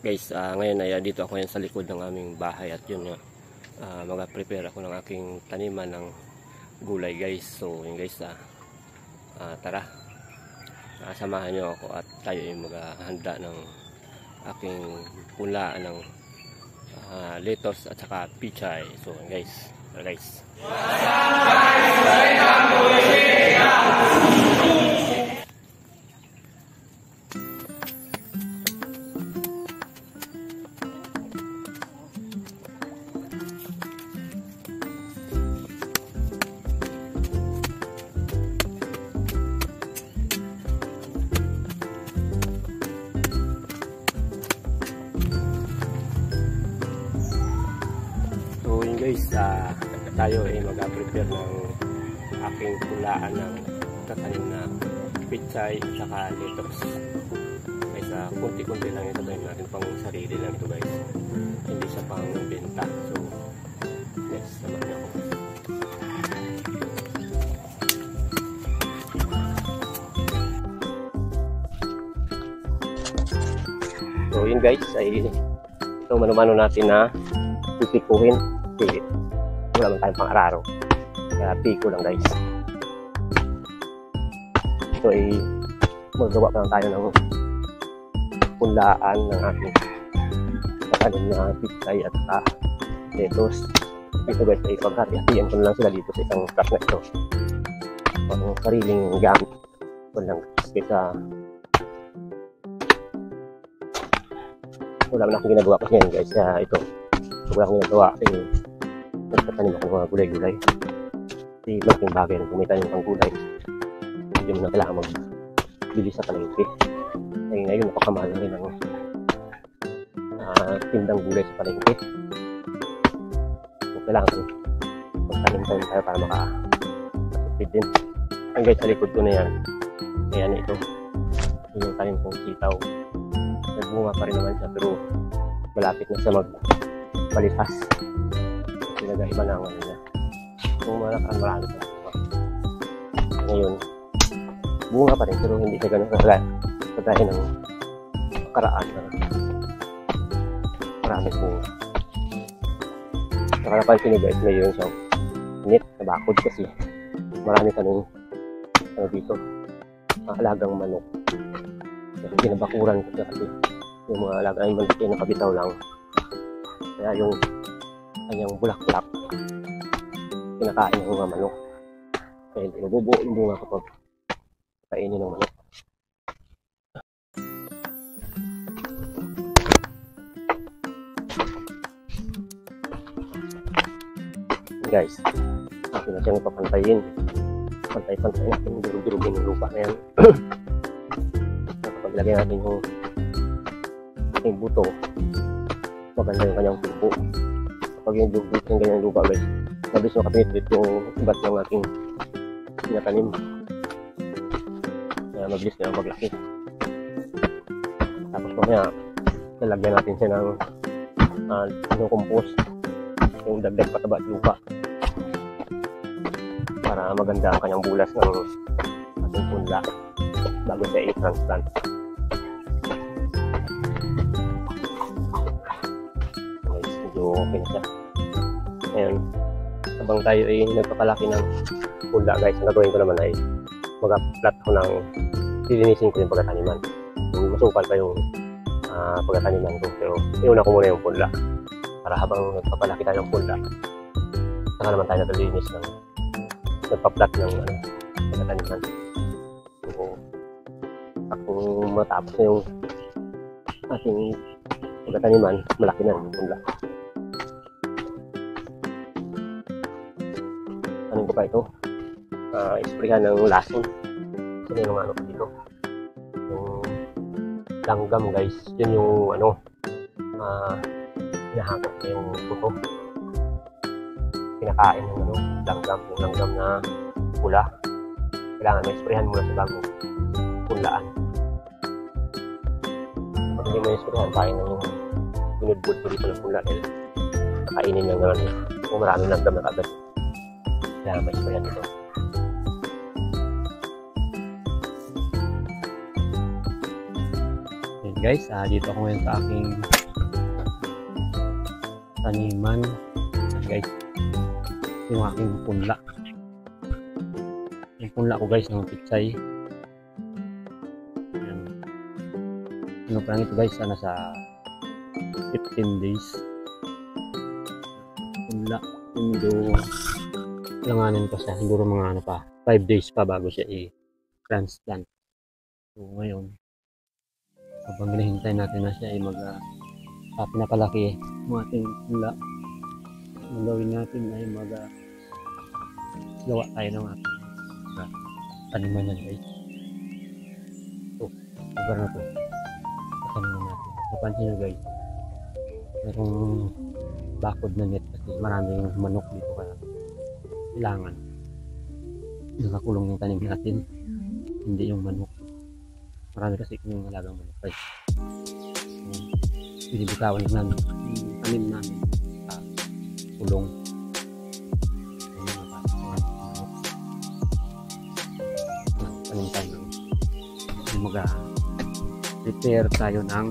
Guys, ngayon ay dito ako yan sa likod ng aming bahay at yun nga, mag-prepare ako ng aking taniman ng gulay guys. So yun guys, tara, samahan nyo ako at tayo ay maghahanda ng aking punlaan ng lettuce at saka pichay. So yun guys, tara guys. Guys, tayo ay mag-prepare ng aking pulaan ng tatanim na pichay at saka lettuce. Guys, kunti-kunti lang ito tayo natin pang sarili lang ito guys. Hindi siya pang benta. So, yes, samahan niyo ako. So, yun guys, ay ito mano-mano natin na pipikuhin. Wala man tayong pang-araro, kaya piko lang guys. Ito ay magawa pa lang tayo ng punlaan ng ating katanim na pichay at lettuce. Ito guys ay paghati-hatian ko lang sila dito sa isang truck na ito, ang sariling gamit ko lang kaysa wala man akong ginagawa kasi yan guys. Ito wala akong ginagawa kasi nagtatanim ako ng mga gulay-gulay. Kasi malaking bagay na kumitanim ng gulay. Hindi mo na kailangan magbili sa palengke. Ay ngayon napakamahal na rin ang tindang gulay sa palengke. So kailangan magtanim tayo para makatipid din. Ang guys, sa likod ko na yan. Ayan ito. Yun yung tanim kong sitaw. Nagbunga pa rin naman siya pero malapit na siya magpalitas. Iba na ang ano niya. Kung marami pa bunga. Ngayon, bunga pa rin pero hindi siya ganun kagaya ng karaan na marami bunga. Saka napansin nyo guys, ngayon sa net na bakod kasi marami kaming dito alagang manok. Kasi ginabakuran ko kasi yung mga alagang manok ay nakabitaw lang. Kaya yung kanyang bulak-bulak kinakain ng mga manok, kaya hindi nabubuo yung bunga kapag kainin ng manok. Guys, natin na siyang ipapantayin, pantay-pantay natin, durug-durugin yung lupa na yan. Kapag lagay natin yung buto, maganda yung kanyang tubo. Pag yung dugdug ng ganyang lupa guys, mabilis makapenetrit yung iba't ng ating tinatanim. Kaya mabilis na maglaki. Tapos mamaya lalagyan natin siya ng compost, yung dagdag pataba at lupa para maganda ang kanyang bulas ng ating punla bago siya i-transplant. Okay na siya. Ngayon, habang tayo ay nagpapalaki ng punla guys, ang gagawin ko naman ay mag-plat ko ng lilinisin ko yung pagkataniman. Masukal pa yung pagkataniman ko, pero iuna ko muna yung punla para habang nagpapalaki tayo ng punla, saka naman tayo naglilinis ng nagpa-plat ng pagkataniman. So, kung matapos na yung ating pagkataniman, malaki na yung punla. Ano ko pa ito? Isprayan ng lason. Kasi yung ano pa dito. Yung langgam guys. Yun yung hinahakot na yung puto. Pinakain ng langgam. Yung langgam na pula. Kailangan may isprayan muna sa bago punlaan. Pag hindi mo isprayan, kain na yung binudbud ko dito ng punla. Nakainin niya nga kung maraming langgam na kagad. Kaya may isprayan ito. Guys, dito ako ngayon sa aking taniman. Guys, yung aking punla. Yung punla ko guys ng pitsay. Ayan. Ano pa lang ito guys, nasa 15 days. Punla. Medyo langanin pa siya. Siguro mga 5 days pa bago siya i-transplant. So ngayon, habang hinihintay natin na siya ay pinapalaki ng ating punla, ang gawin natin ay gawa tayo ng ating taniman na guys. Ito, lugar na ito, taniman natin. Napansin nyo guys, mayroong bakod na net kasi maraming manok dito, kaya kailangan nakakulong yung tanim natin, hindi yung manok. Marami kasi yung alagang manok guys. Binibitawan namin yung tanim namin sa kulong. Tanim tayo ng prepare tayo ng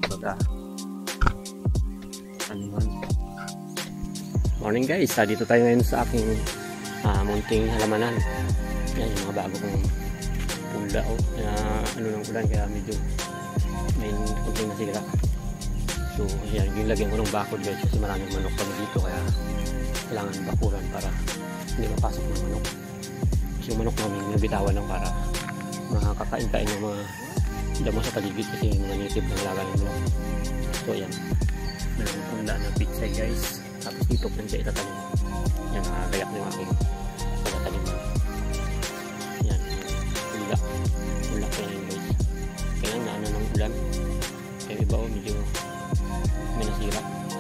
taniman. Morning guys, dito tayo ngayon sa aking munting halamanan. Yan yung mga bago kong punla ng ulan, kaya medyo may kunting nasira. So yan, yung lagyan ko ng bakod guys kasi maraming manok kami dito, kaya kailangan bakuran para hindi mapasok ng manok. So yung manok namin nabitawan lang para makakain-kain ng mga damo sa paligid kasi yung mga native ng alaga ng manok. So yan, mayroong punla ng pitsay guys, tapos dito lang siya itatanim. Yan, nakagayak na yung aking pagkatanim. Yan, punla ko na yun guys. Kaya naano ng ulan, kaya iba medyo may nasira.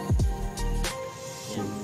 Yan.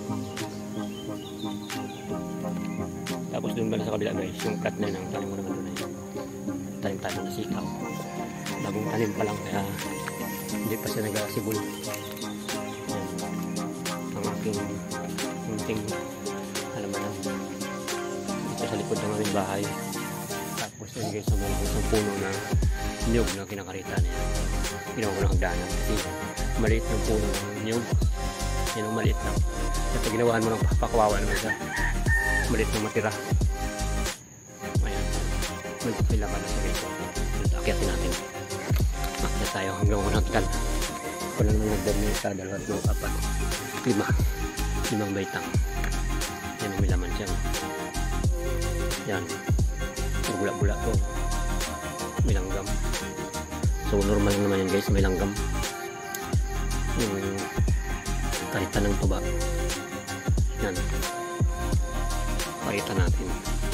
Tapos doon bala sa kabila guys, yung cut na ng tanim ko naman doon ay tanim tayo ng sikaw. Bagong tanim pa lang, kaya hindi pa siya nagasibol. Yan. Ang aking munting halamanan dito sa likod ng aming bahay. Tapos yun guys, sa mga isang puno na niyog na kinakarita niya. Ginawa ko ng hagdanan kasi maliit ng puno ng niyog. Yan ang maliit lang. At ginawahan mo ng pakawawa naman siya, maliit ng matira. Ayan, may kailangan na sa guys. Akyatin natin. Akyat tayo hanggang 100. Kung naman nagdami sa 2, 4, 5 baitang. Yan, may laman siya. Yan, bula-bula to, may langgam. So normal naman yan guys, may langgam. Yung karitan ng tuba. Yan, karitan natin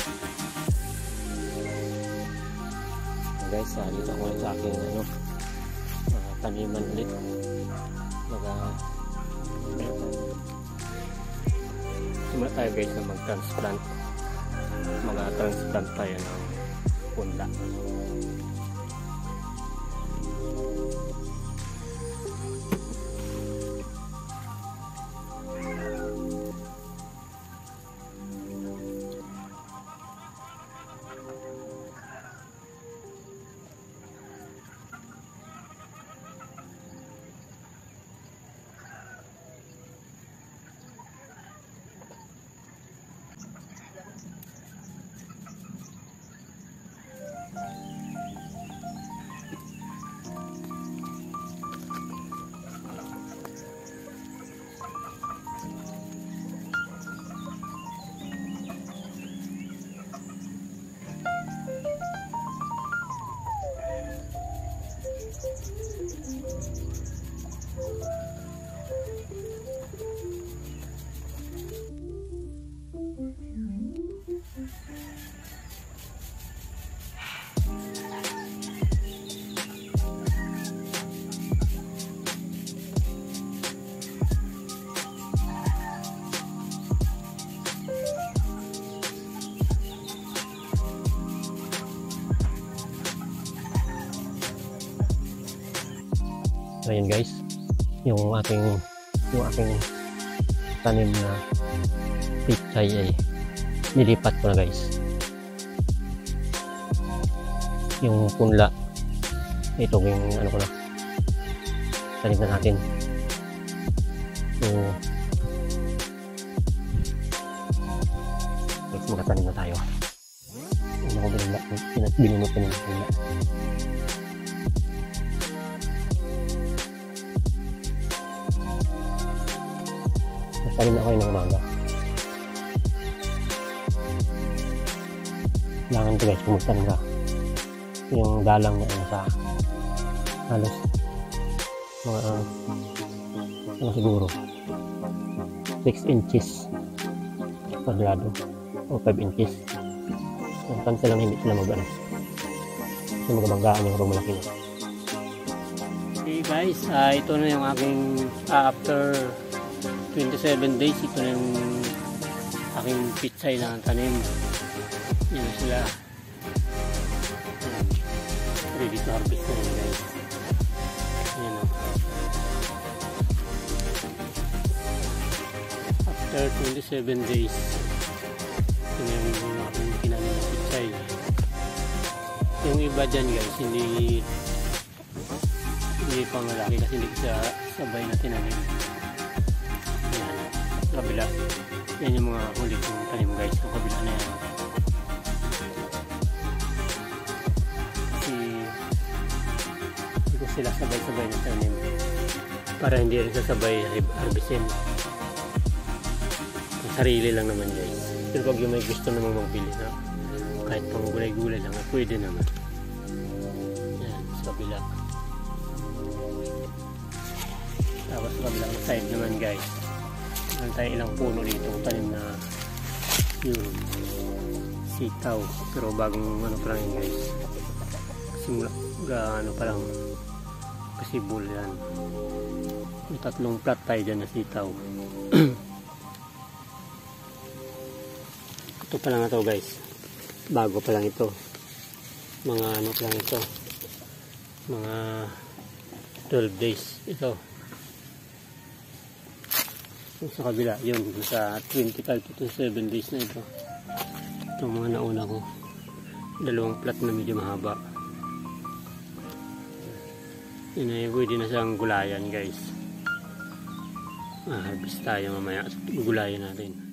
guys. Dito ako sa aking taniman ulit. Simula tayo guys na mag-transplant tayo ng punla. So yun guys, yung aking tanim na pitsay ay nilipat ko na guys. Yung punla, ito yung ano ko na, tanim na natin. So, next magkatanim na tayo. Ano ko binunot ko ng pula. Nagtanim na ako ng umaga. Kailangan ko guys, pumutan ka. Yung dalang niya sa halos mga siguro 6 inches kwadrado o 5 inches. Yung cancel lang, hindi sila mag-ano, hindi magabanggaan yung rong malaki na. Okay guys, ito na yung aking after 27 days, ito na yung aking pitsay na tanim. Yun na sila, ready to harvest na yun guys. Yan o. After 27 days, ito na yung aking tinanim na pitsay. Yung iba dyan guys, hindi pang malaki kasi hindi sa sabay na tinanim. Yan, kabila. Yan yung mga huli kong tanim guys, yung kabila na yan. Sila sabay-sabay na tanim para hindi rin sasabay harvestin. Sarili lang naman guys. Pero pag yung may gusto namang magbili na kahit pang gulay-gulay lang, pwede naman. Yan, sa kabila. Tapos sa kabilang side naman guys, meron tayo ilang puno dito tanim na yung sitaw. Pero bagong ano pa lang yun guys, simula ano pa lang, kasibol yan. May 3 plat tayo dyan na sitaw. Ito pa lang ito guys, bago pa lang ito, mga ano pa lang ito, mga 12 days ito. Sa kabila yun, sa 25 to 27 days na ito. Itong mga nauna ko, 2 plat na medyo mahaba. Yun ay pwede na siyang gulayan guys. Harvest tayo mamaya, gulayan natin.